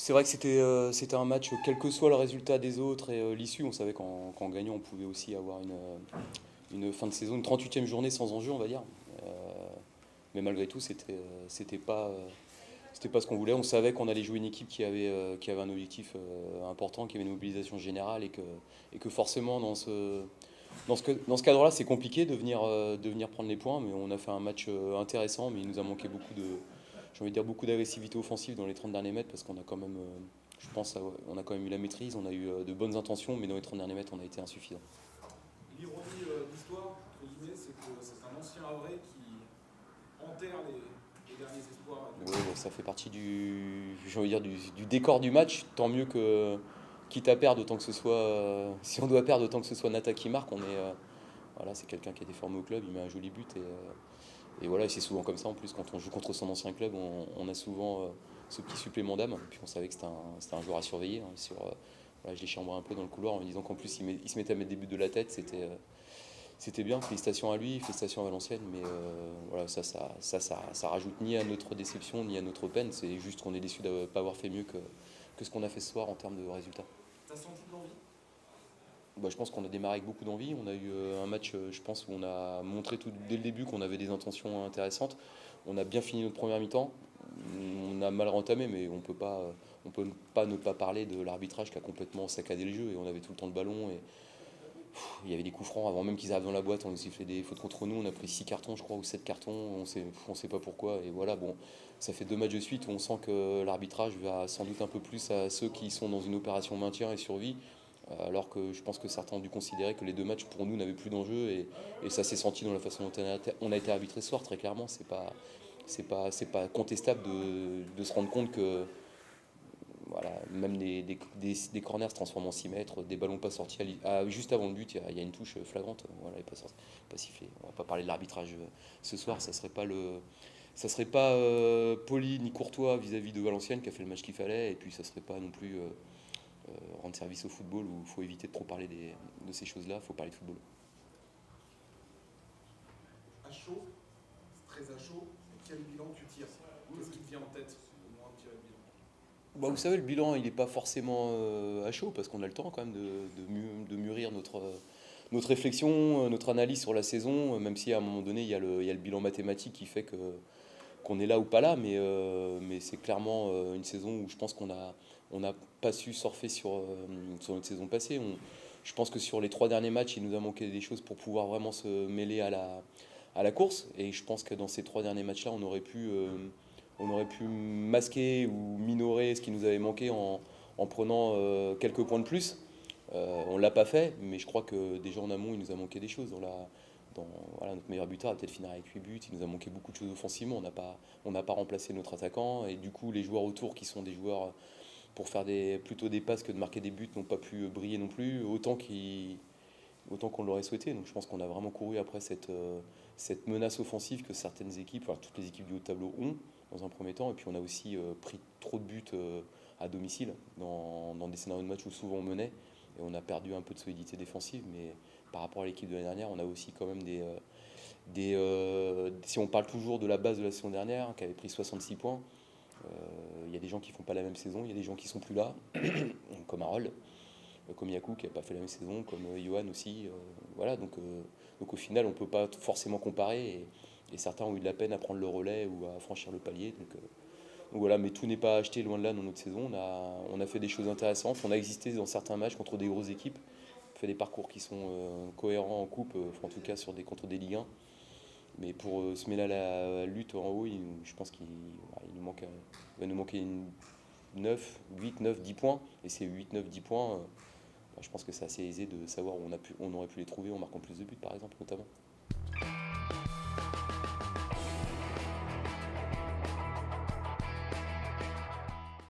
C'est vrai que c'était un match, quel que soit le résultat des autres et l'issue, on savait qu'en gagnant, on pouvait aussi avoir une fin de saison, une 38e journée sans enjeu, on va dire. Euh, mais malgré tout, c'était pas ce qu'on voulait. On savait qu'on allait jouer une équipe qui avait un objectif important, qui avait une mobilisation générale et que forcément, dans ce cadre-là, c'est compliqué de venir prendre les points. Mais on a fait un match intéressant, mais il nous a manqué j'ai envie de dire, beaucoup d'agressivité offensive dans les 30 derniers mètres parce qu'on a quand même, je pense, on a quand même eu la maîtrise, on a eu de bonnes intentions, mais dans les 30 derniers mètres, on a été insuffisant. L'ironie de l'histoire, entre guillemets, c'est que c'est un ancien Havrais qui enterre les derniers espoirs Ouais, actuellement. ouais, ça fait partie j'ai envie de dire, du décor du match. Tant mieux que, quitte à perdre, autant que ce soit, si on doit perdre, autant que ce soit Nata qui marque. Voilà, c'est quelqu'un qui a été formé au club, il met un joli but et voilà, et c'est souvent comme ça en plus. Quand on joue contre son ancien club, on a souvent ce petit supplément d'âme. Puis on savait que c'était un joueur à surveiller. Voilà, je l'ai chambré un peu dans le couloir en me disant qu'en plus il se mettait à mettre des buts de la tête. C'était bien. Félicitations à lui, félicitations à Valenciennes. Mais voilà, ça rajoute ni à notre déception ni à notre peine. C'est juste qu'on est déçu de ne pas avoir fait mieux que ce qu'on a fait ce soir en termes de résultats. T'as senti de l'envie? Bah, je pense qu'on a démarré avec beaucoup d'envie. On a eu un match, je pense, où on a montré dès le début qu'on avait des intentions intéressantes. On a bien fini notre première mi-temps. On a mal entamé, mais on peut pas ne pas parler de l'arbitrage qui a complètement saccadé le jeu. Et on avait tout le temps le ballon. Et il y avait des coups francs avant même qu'ils arrivent dans la boîte. On nous sifflait des fautes contre nous. On a pris 6 cartons, je crois, ou 7 cartons. On sait pas pourquoi. Et voilà, bon, ça fait 2 matchs de suite où on sent que l'arbitrage va sans doute un peu plus à ceux qui sont dans une opération maintien et survie, alors que je pense que certains ont dû considérer que les 2 matchs pour nous n'avaient plus d'enjeu et ça s'est senti dans la façon dont on a été arbitré ce soir, très clairement. C'est pas contestable de se rendre compte que voilà, même des corners se transforment en 6 mètres, des ballons pas sortis juste avant le but, il y a une touche flagrante, voilà, elle n'est pas sifflée. On va pas parler de l'arbitrage ce soir, ça serait pas poli ni courtois vis-à-vis de Valenciennes qui a fait le match qu'il fallait, et puis ça serait pas non plus rendre service au football où il faut éviter de trop parler de ces choses-là, il faut parler de football. À chaud, c'est très à chaud. Quel bilan tu tires? Qu'est-ce qui te vient en tête au moment de tirer le bilan? Bah, vous savez, le bilan, il n'est pas forcément à chaud parce qu'on a le temps quand même de mûrir notre réflexion, notre analyse sur la saison, même si à un moment donné, il y a le bilan mathématique qui fait qu'on est là ou pas là, mais c'est clairement une saison où je pense qu'on n'a pas su surfer sur notre saison passée. Je pense que sur les 3 derniers matchs, il nous a manqué des choses pour pouvoir vraiment se mêler à la course, et je pense que dans ces 3 derniers matchs-là, on aurait pu masquer ou minorer ce qui nous avait manqué en prenant quelques points de plus. On ne l'a pas fait, mais je crois que déjà en amont, il nous a manqué des choses. Voilà, notre meilleur buteur a peut-être fini avec 8 buts. Il nous a manqué beaucoup de choses offensivement. On n'a pas remplacé notre attaquant. Et du coup, les joueurs autour, qui sont des joueurs pour faire plutôt des passes que de marquer des buts, n'ont pas pu briller non plus autant qu'on l'aurait souhaité. Donc je pense qu'on a vraiment couru après cette menace offensive que certaines équipes, enfin toutes les équipes du haut de tableau ont dans un premier temps. Et puis on a aussi pris trop de buts à domicile dans des scénarios de match où souvent on menait. Et on a perdu un peu de solidité défensive. Mais par rapport à l'équipe de l'année dernière, on a aussi quand même si on parle toujours de la base de la saison dernière, qui avait pris 66 points, il y a des gens qui font pas la même saison, il y a des gens qui sont plus là, comme Harold, comme Yakou qui n'a pas fait la même saison, comme Johan aussi. Voilà, donc au final, on ne peut pas forcément comparer, et certains ont eu de la peine à prendre le relais ou à franchir le palier. Donc voilà, mais tout n'est pas acheté, loin de là, dans notre saison. On a fait des choses intéressantes, on a existé dans certains matchs contre des grosses équipes, on fait des parcours qui sont cohérents en coupe, en tout cas contre des Ligue 1. Mais pour se mêler à la lutte en haut, je pense il va nous manquer 9, 8, 9, 10 points. Et ces 8, 9, 10 points, je pense que c'est assez aisé de savoir où on aurait pu les trouver en marquant plus de buts, par exemple, notamment.